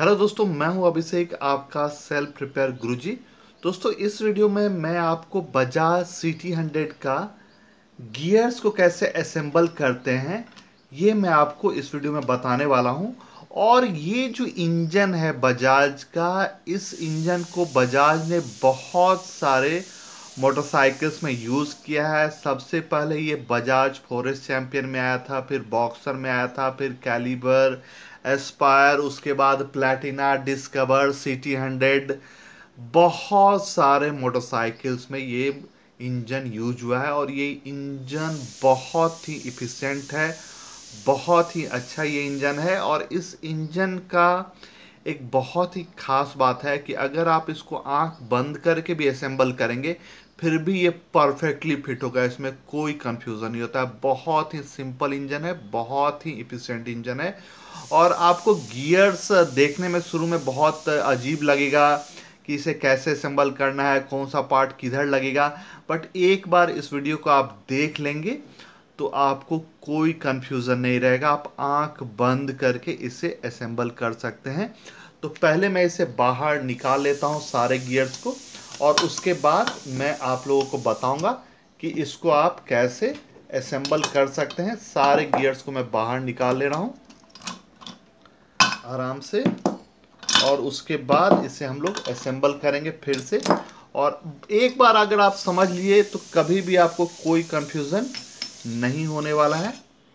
Hello दोस्तों, मैं हूं अभिषेक, आपका सेल्फ प्रिपेयर गुरुजी। दोस्तों, इस वीडियो में मैं आपको बजाज CT100 का गियर्स को कैसे असेंबल करते हैं ये मैं आपको इस वीडियो में बताने वाला हूं। और ये जो इंजन है बजाज का, इस इंजन को बजाज ने बहुत सारे मोटरसाइकिल्स में यूज़ किया है। सबसे पहले ये बजाज फॉरेस्ट चैंपियन में आया था, फिर बॉक्सर में आया था, फिर कैलिबर, एस्पायर, उसके बाद प्लैटिना, डिस्कवर, CT100, बहुत सारे मोटरसाइकिल्स में ये इंजन यूज हुआ है। और ये इंजन बहुत ही इफिशिएंट है, बहुत ही अच्छा ये इंजन है। और इस इंजन का एक बहुत ही खास बात है कि अगर आप इसको आंख बंद करके भी असेंबल करेंगे फिर भी ये परफेक्टली फिट होगा, इसमें कोई कंफ्यूजन नहीं होता है। बहुत ही सिंपल इंजन है, बहुत ही इफिशिएंट इंजन है। और आपको गियर्स देखने में शुरू में बहुत अजीब लगेगा कि इसे कैसे असेंबल करना है, कौन सा पार्ट किधर लगेगा, बट एक बार इस वीडियो को आप देख लेंगे तो आपको कोई कंफ्यूजन नहीं रहेगा। आप आंख बंद करके इसे असेंबल कर सकते हैं। तो पहले मैं इसे बाहर निकाल लेता हूं सारे गियर्स को, और उसके बाद मैं आप लोगों को बताऊंगा कि इसको आप कैसे असेंबल कर सकते हैं। सारे गियर्स को मैं बाहर निकाल ले रहा हूं आराम से, और उसके बाद इसे हम लोग असेंबल करेंगे फिर से। और एक बार अगर आप समझ लिए तो कभी भी आपको कोई कंफ्यूजन नहीं होने वाला है।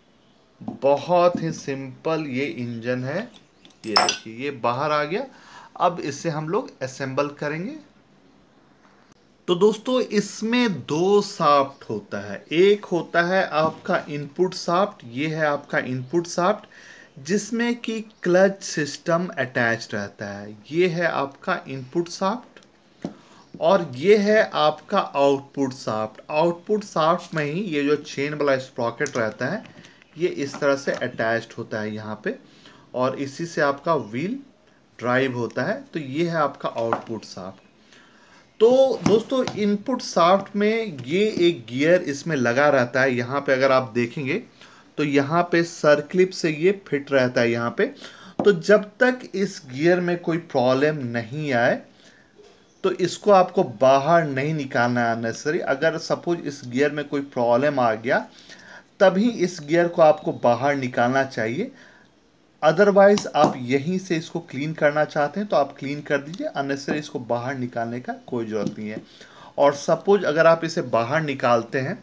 बहुत ही सिंपल ये इंजन है। ये देखिए, ये बाहर आ गया। अब इसे हम लोग असेंबल करेंगे। तो दोस्तों, इसमें दो शाफ्ट होता है। एक होता है आपका इनपुट शाफ्ट, ये है आपका इनपुट शाफ्ट जिसमें कि क्लच सिस्टम अटैच रहता है। ये है आपका इनपुट शाफ्ट। और ये है आपका आउटपुट शाफ्ट। आउटपुट शाफ्ट में ही ये जो चेन वाला स्प्रॉकेट रहता है ये इस तरह से अटैच्ड होता है यहाँ पे, और इसी से आपका व्हील ड्राइव होता है। तो ये है आपका आउटपुट शाफ्ट। तो दोस्तों, इनपुट शाफ्ट में ये एक गियर इसमें लगा रहता है। यहाँ पे अगर आप देखेंगे तो यहाँ पे सर्क्लिप से ये फिट रहता है यहाँ पे। तो जब तक इस गियर में कोई प्रॉब्लम नहीं आए तो इसको आपको बाहर नहीं निकालना है अननेसेसरी। अगर सपोज इस गियर में कोई प्रॉब्लम आ गया तभी इस गियर को आपको बाहर निकालना चाहिए। अदरवाइज आप यहीं से इसको क्लीन करना चाहते हैं तो आप क्लीन कर दीजिए, अननेसेसरी इसको बाहर निकालने का कोई ज़रूरत नहीं है। और सपोज अगर आप इसे बाहर निकालते हैं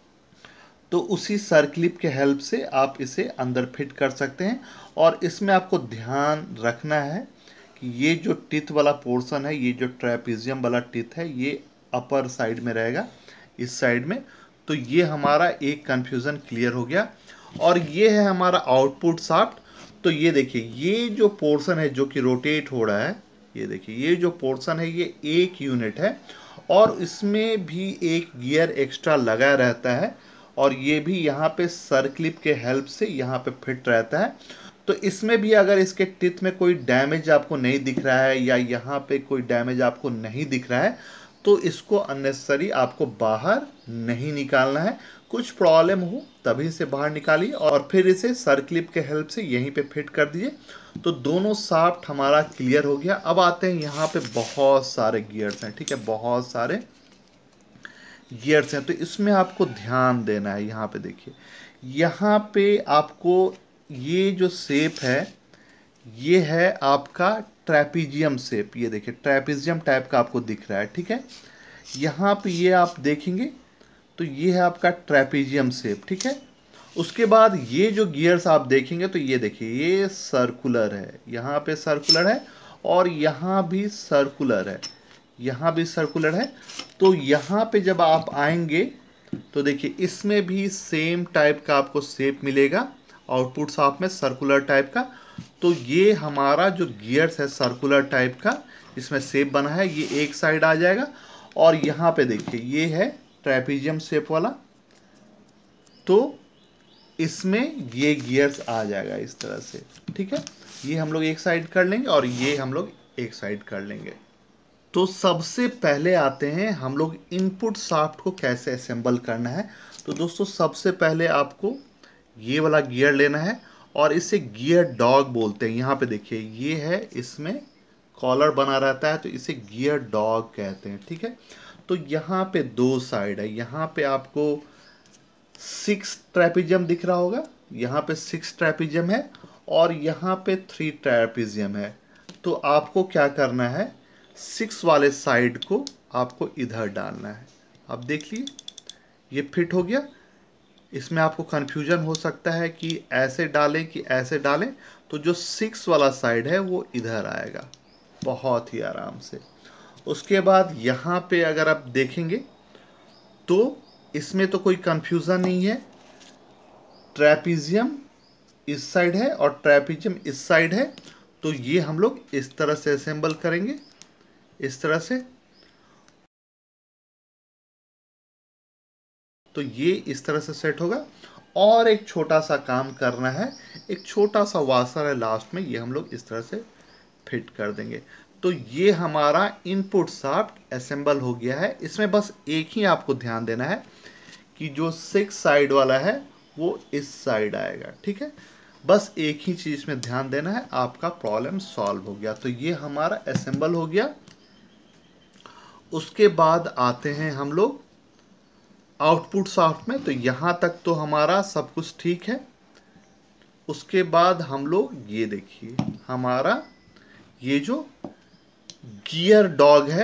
तो उसी सर्क्लिप के हेल्प से आप इसे अंदर फिट कर सकते हैं। और इसमें आपको ध्यान रखना है कि ये जो टिथ वाला पोर्शन है, ये जो ट्रेपेजियम वाला टिथ है, ये अपर साइड में रहेगा, इस साइड में। तो ये हमारा एक कंफ्यूजन क्लियर हो गया। और ये है हमारा आउटपुट शाफ्ट। तो ये देखिए, ये जो पोर्शन है जो कि रोटेट हो रहा है, ये देखिए ये जो पोर्शन है ये 1 यूनिट है। और इसमें भी एक गियर एक्स्ट्रा लगा रहता है, और ये भी यहाँ पे सर्क्लिप के हेल्प से यहाँ पे फिट रहता है। तो इसमें भी अगर इसके टिथ में कोई डैमेज आपको नहीं दिख रहा है या यहाँ पे कोई डैमेज आपको नहीं दिख रहा है तो इसको अननेसेसरी आपको बाहर नहीं निकालना है। कुछ प्रॉब्लम हो तभी से बाहर निकालिए और फिर इसे सर्क्लिप के हेल्प से यहीं पे फिट कर दीजिए। तो दोनों शाफ्ट हमारा क्लियर हो गया। अब आते हैं यहाँ पे बहुत सारे गियर्स हैं, ठीक है, बहुत सारे गियर्स हैं। तो इसमें आपको ध्यान देना है। यहाँ पे देखिए, यहाँ पे आपको ये जो शेप है ये है आपका ट्रेपीजियम शेप। ये देखिए ट्रेपीजियम टाइप का आपको दिख रहा है, ठीक है। यहाँ पे ये आप देखेंगे तो ये है आपका ट्रेपीजियम शेप, ठीक है। उसके बाद ये जो गियर्स आप देखेंगे तो ये देखिए ये सर्कुलर है, यहाँ पे सर्कुलर है और यहाँ भी सर्कुलर है, यहाँ भी सर्कुलर है। तो यहाँ पे जब आप आएंगे तो देखिए इसमें भी सेम टाइप का आपको शेप मिलेगा, आउटपुट शाफ्ट में सर्कुलर टाइप का। तो ये हमारा जो गियर्स है सर्कुलर टाइप का, इसमें शेप बना है, ये एक साइड आ जाएगा। और यहाँ पे देखिए ये है ट्रेपीजियम शेप वाला, तो इसमें ये गियर्स आ जाएगा इस तरह से, ठीक है। ये हम लोग एक साइड कर लेंगे और ये हम लोग एक साइड कर लेंगे। तो सबसे पहले आते हैं हम लोग इनपुट शाफ्ट को कैसे असेंबल करना है। तो दोस्तों, सबसे पहले आपको ये वाला गियर लेना है और इसे गियर डॉग बोलते हैं। यहाँ पे देखिए ये है, इसमें कॉलर बना रहता है तो इसे गियर डॉग कहते हैं, ठीक है। तो यहाँ पे 2 साइड है, यहाँ पे आपको 6 ट्रेपेजियम दिख रहा होगा, यहाँ पे 6 ट्रेपेजियम है और यहाँ पे 3 ट्रेपेजियम है। तो आपको क्या करना है, 6 वाले साइड को आपको इधर डालना है। अब देख लिए ये फिट हो गया। इसमें आपको कन्फ्यूजन हो सकता है कि ऐसे डालें कि ऐसे डालें, तो जो 6 वाला साइड है वो इधर आएगा बहुत ही आराम से। उसके बाद यहाँ पे अगर आप देखेंगे तो इसमें तो कोई कन्फ्यूज़न नहीं है, ट्रेपेजियम इस साइड है और ट्रेपेजियम इस साइड है। तो ये हम लोग इस तरह से असेंबल करेंगे, इस तरह से। तो ये इस तरह से सेट होगा। और एक छोटा सा काम करना है, एक छोटा सा वाशर है लास्ट में, ये हम लोग इस तरह से फिट कर देंगे। तो ये हमारा इनपुट शाफ्ट असेंबल हो गया है। इसमें बस एक ही आपको ध्यान देना है कि जो 6 साइड वाला है वो इस साइड आएगा, ठीक है। बस एक ही चीज़ में ध्यान देना है, आपका प्रॉब्लम सॉल्व हो गया। तो ये हमारा असेंबल हो गया। उसके बाद आते हैं हम लोग आउटपुट शाफ्ट में। तो यहाँ तक तो हमारा सब कुछ ठीक है। उसके बाद हम लोग ये देखिए, हमारा ये जो गियर डॉग है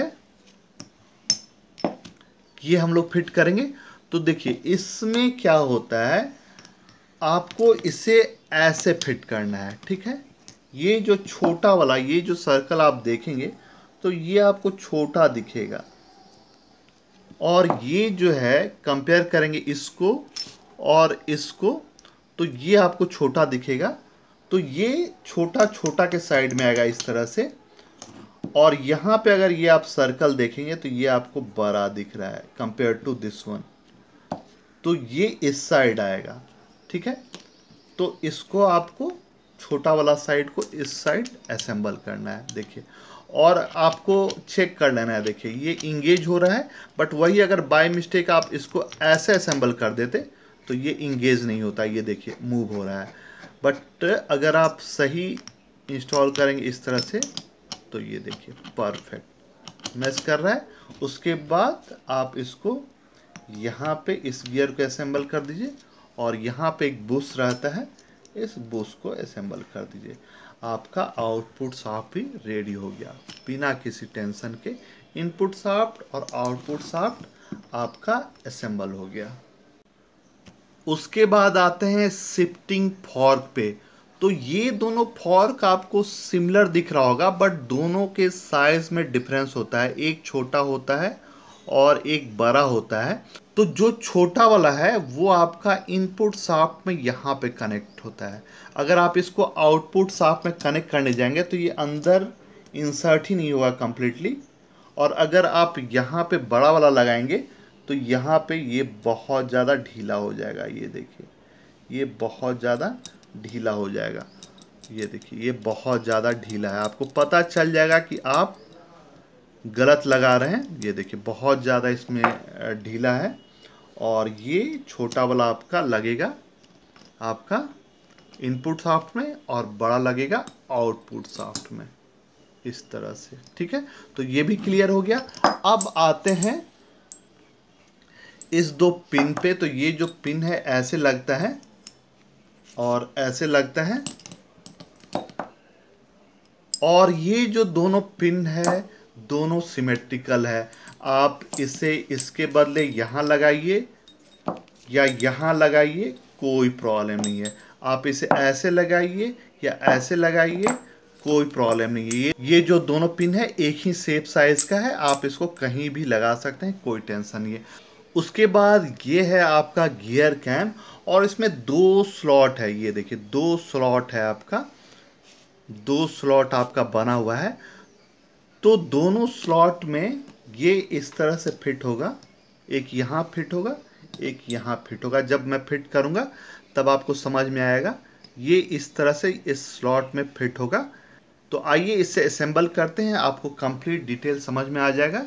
ये हम लोग फिट करेंगे। तो देखिए इसमें क्या होता है, आपको इसे ऐसे फिट करना है, ठीक है। ये जो छोटा वाला, ये जो सर्कल आप देखेंगे तो ये आपको छोटा दिखेगा, और ये जो है कंपेयर करेंगे इसको और इसको तो ये आपको छोटा दिखेगा। तो ये छोटा छोटा के साइड में आएगा इस तरह से। और यहाँ पे अगर ये आप सर्कल देखेंगे तो ये आपको बड़ा दिख रहा है कंपेयर टू दिस वन, तो ये इस साइड आएगा, ठीक है। तो इसको आपको छोटा वाला साइड को इस साइड असेंबल करना है, देखिए। और आपको चेक कर लेना है, देखिए ये इंगेज हो रहा है, बट वही अगर बाय मिस्टेक आप इसको ऐसे असेंबल कर देते तो ये इंगेज नहीं होता, ये देखिए मूव हो रहा है। बट अगर आप सही इंस्टॉल करेंगे इस तरह से तो ये देखिए परफेक्ट मैच कर रहा है। उसके बाद आप इसको यहाँ पे इस गियर को असेंबल कर दीजिए, और यहाँ पे एक बुश रहता है, इस बुश को असेंबल कर दीजिए। आपका आउटपुट शाफ्ट भी रेडी हो गया बिना किसी टेंशन के। इनपुट शाफ्ट और आउटपुट शाफ्ट आपका असेंबल हो गया। उसके बाद आते हैं शिफ्टिंग फॉर्क पे। तो ये दोनों फॉर्क आपको सिमिलर दिख रहा होगा, बट दोनों के साइज में डिफरेंस होता है, एक छोटा होता है और एक बड़ा होता है। तो जो छोटा वाला है वो आपका इनपुट शाफ्ट में यहाँ पे कनेक्ट होता है। अगर आप इसको आउटपुट शाफ्ट में कनेक्ट करने जाएंगे तो ये अंदर इंसर्ट ही नहीं होगा कम्प्लीटली। और अगर आप यहाँ पे बड़ा वाला लगाएंगे तो यहाँ पे ये बहुत ज़्यादा ढीला हो जाएगा, ये देखिए ये बहुत ज़्यादा ढीला हो जाएगा। ये देखिए ये बहुत ज़्यादा ढीला है, आपको पता चल जाएगा कि आप गलत लगा रहे हैं। ये देखिए बहुत ज़्यादा इसमें ढीला है, और ये छोटा वाला आपका लगेगा आपका इनपुट शाफ्ट में और बड़ा लगेगा आउटपुट शाफ्ट में, इस तरह से, ठीक है। तो ये भी क्लियर हो गया। अब आते हैं इस 2 पिन पे। तो ये जो पिन है ऐसे लगता है और ऐसे लगता है, और ये जो दोनों पिन है दोनों सिमेट्रिकल है। आप इसे इसके बदले यहाँ लगाइए या यहाँ लगाइए, कोई प्रॉब्लम नहीं है। आप इसे ऐसे लगाइए या ऐसे लगाइए, कोई प्रॉब्लम नहीं है। ये जो दोनों पिन है एक ही शेप साइज का है, आप इसको कहीं भी लगा सकते हैं, कोई टेंशन नहीं है। उसके बाद ये है आपका गियर कैम, और इसमें 2 स्लॉट है, ये देखिए 2 स्लॉट है आपका, 2 स्लॉट आपका बना हुआ है। तो दोनों स्लॉट में ये इस तरह से फिट होगा, एक यहाँ फिट होगा, एक यहाँ फिट होगा। जब मैं फिट करूँगा तब आपको समझ में आएगा, ये इस तरह से इस स्लॉट में फिट होगा। तो आइए इसे असेंबल करते हैं, आपको कंप्लीट डिटेल समझ में आ जाएगा।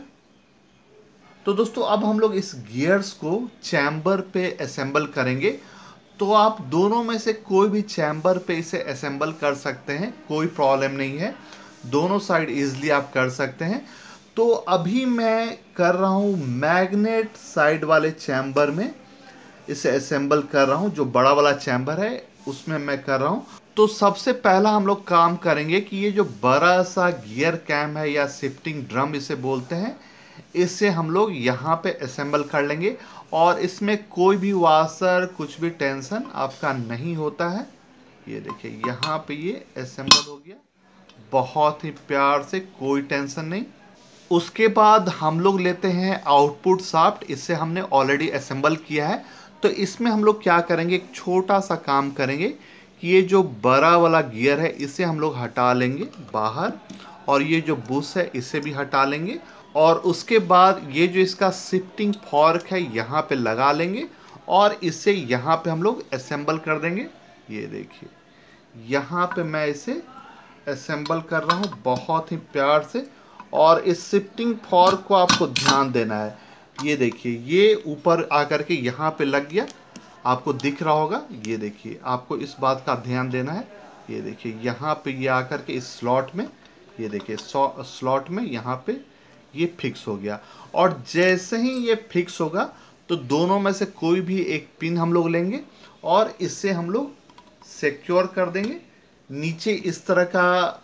तो दोस्तों अब हम लोग इस गियर्स को चैम्बर पे असेंबल करेंगे। तो आप दोनों में से कोई भी चैम्बर पे इसे असेंबल कर सकते हैं, कोई प्रॉब्लम नहीं है, दोनों साइड इजीली आप कर सकते हैं। तो अभी मैं कर रहा हूँ मैग्नेट साइड वाले चैम्बर में इसे असेंबल कर रहा हूँ, जो बड़ा वाला चैम्बर है उसमें मैं कर रहा हूँ। तो सबसे पहला हम लोग काम करेंगे कि ये जो बड़ा सा गियर कैम है या शिफ्टिंग ड्रम इसे बोलते हैं, इसे हम लोग यहाँ पे असेंबल कर लेंगे और इसमें कोई भी वाशर कुछ भी टेंशन आपका नहीं होता है। ये देखिए यहाँ पे ये असेंबल हो गया बहुत ही प्यार से, कोई टेंशन नहीं। उसके बाद हम लोग लेते हैं आउटपुट शाफ्ट, इससे हमने ऑलरेडी असेंबल किया है। तो इसमें हम लोग क्या करेंगे, एक छोटा सा काम करेंगे कि ये जो बड़ा वाला गियर है इसे हम लोग हटा लेंगे बाहर, और ये जो बुश है इसे भी हटा लेंगे, और उसके बाद ये जो इसका शिफ्टिंग फॉर्क है यहाँ पे लगा लेंगे और इसे यहाँ पे हम लोग असेंबल कर देंगे। ये देखिए यहाँ पे मैं इसे असेंबल कर रहा हूँ बहुत ही प्यार से। और इस शिफ्टिंग फॉर्क को आपको ध्यान देना है, ये देखिए ये ऊपर आकर के यहाँ पे लग गया, आपको दिख रहा होगा। ये देखिए आपको इस बात का ध्यान देना है। ये देखिए यहाँ पे ये आकर के इस स्लॉट में, ये देखिए स्लॉट में यहाँ पे ये फिक्स हो गया। और जैसे ही ये फिक्स होगा तो दोनों में से कोई भी एक पिन हम लोग लेंगे और इससे हम लोग सिक्योर कर देंगे। नीचे इस तरह का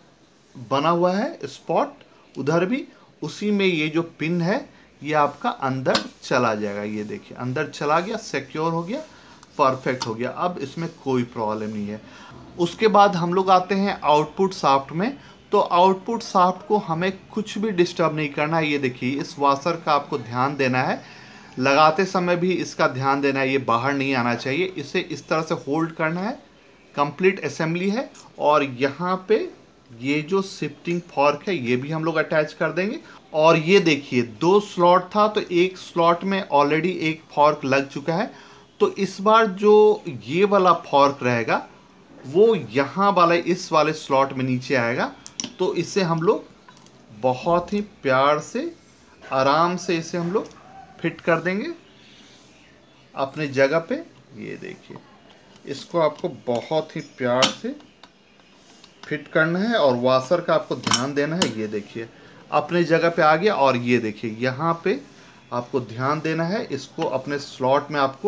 बना हुआ है स्पॉट, उधर भी उसी में ये जो पिन है ये आपका अंदर चला जाएगा। ये देखिए अंदर चला गया, सिक्योर हो गया, परफेक्ट हो गया, अब इसमें कोई प्रॉब्लम नहीं है। उसके बाद हम लोग आते हैं आउटपुट शाफ्ट में। तो आउटपुट शाफ्ट को हमें कुछ भी डिस्टर्ब नहीं करना है। ये देखिए इस वाशर का आपको ध्यान देना है, लगाते समय भी इसका ध्यान देना है, ये बाहर नहीं आना चाहिए, इसे इस तरह से होल्ड करना है। कंप्लीट असेंबली है। और यहाँ पे ये जो शिफ्टिंग फॉर्क है ये भी हम लोग अटैच कर देंगे। और ये देखिए 2 स्लॉट था तो एक स्लॉट में ऑलरेडी एक फॉर्क लग चुका है, तो इस बार जो ये वाला फॉर्क रहेगा वो यहाँ वाले इस वाले स्लॉट में नीचे आएगा। तो इसे हम लोग बहुत ही प्यार से आराम से इसे हम लोग फिट कर देंगे अपने जगह पे। ये देखिए इसको आपको बहुत ही प्यार से फिट करना है और वाशर का आपको ध्यान देना है। ये देखिए अपने जगह पे आ गया। और ये देखिए यहाँ पे आपको ध्यान देना है, इसको अपने स्लॉट में आपको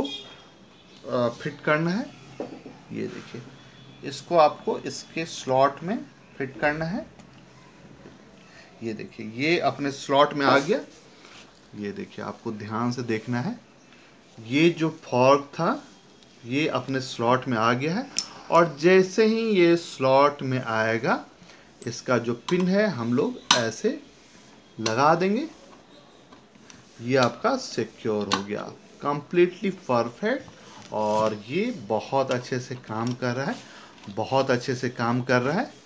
फिट करना है। ये देखिए इसको आपको इसके स्लॉट में फिट करना है। ये देखिए ये अपने स्लॉट में आ गया। ये देखिए आपको ध्यान से देखना है, ये जो फॉर्क था ये अपने स्लॉट में आ गया है। और जैसे ही ये स्लॉट में आएगा इसका जो पिन है हम लोग ऐसे लगा देंगे, ये आपका सिक्योर हो गया, कंप्लीटली परफेक्ट। और ये बहुत अच्छे से काम कर रहा है, बहुत अच्छे से काम कर रहा है।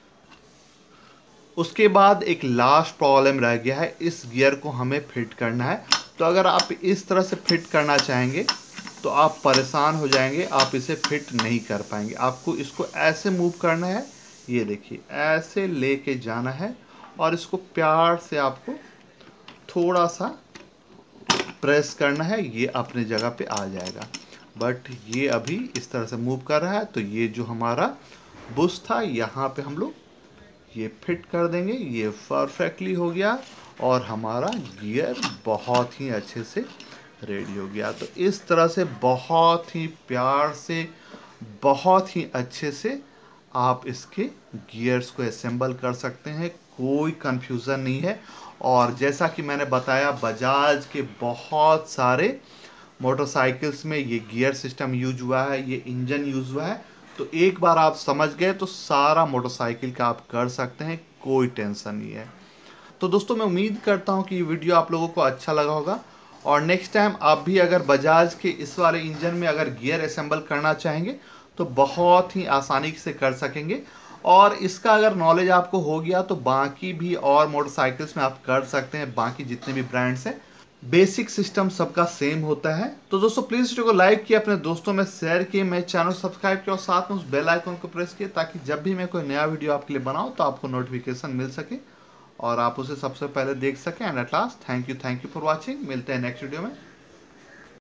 उसके बाद एक लास्ट प्रॉब्लम रह गया है, इस गियर को हमें फिट करना है। तो अगर आप इस तरह से फिट करना चाहेंगे तो आप परेशान हो जाएंगे, आप इसे फिट नहीं कर पाएंगे। आपको इसको ऐसे मूव करना है, ये देखिए ऐसे लेके जाना है और इसको प्यार से आपको थोड़ा सा प्रेस करना है, ये अपने जगह पे आ जाएगा। बट ये अभी इस तरह से मूव कर रहा है, तो ये जो हमारा बुश था यहाँ पे हम लोग ये फिट कर देंगे। ये परफेक्टली हो गया और हमारा गियर बहुत ही अच्छे से रेडी हो गया। तो इस तरह से बहुत ही प्यार से, बहुत ही अच्छे से आप इसके गियर्स को असेंबल कर सकते हैं, कोई कंफ्यूजन नहीं है। और जैसा कि मैंने बताया बजाज के बहुत सारे मोटरसाइकिल्स में ये गियर सिस्टम यूज हुआ है, ये इंजन यूज हुआ है। तो एक बार आप समझ गए तो सारा मोटरसाइकिल का आप कर सकते हैं, कोई टेंशन नहीं है। तो दोस्तों मैं उम्मीद करता हूँ कि ये वीडियो आप लोगों को अच्छा लगा होगा। और नेक्स्ट टाइम आप भी अगर बजाज के इस वाले इंजन में अगर गियर असेंबल करना चाहेंगे तो बहुत ही आसानी से कर सकेंगे। और इसका अगर नॉलेज आपको हो गया तो बाकी भी और मोटरसाइकिल्स में आप कर सकते हैं, बाकी जितने भी ब्रांड्स हैं। बेसिक सिस्टम सबका सेम होता है। तो दोस्तों प्लीज़ वीडियो को लाइक किया, अपने दोस्तों में शेयर किए, मेरे चैनल सब्सक्राइब किया और साथ में उस बेल आइकन को प्रेस किए ताकि जब भी मैं कोई नया वीडियो आपके लिए बनाऊँ तो आपको नोटिफिकेशन मिल सके और आप उसे सबसे पहले देख सकें। And at last thank you for watching. मिलते हैं नेक्स्ट वीडियो में।